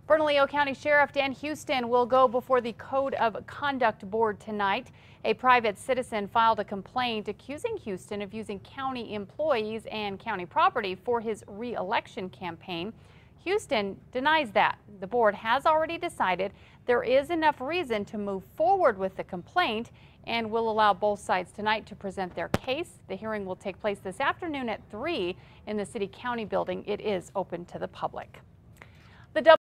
Bernalillo County Sheriff Dan Houston will go before the Code of Conduct Board tonight. A private citizen filed a complaint accusing Houston of using county employees and county property for his re-election campaign. Houston denies that. The board has already decided there is enough reason to move forward with the complaint and will allow both sides tonight to present their case. The hearing will take place this afternoon at 3 in the City County building. It is open to the public. The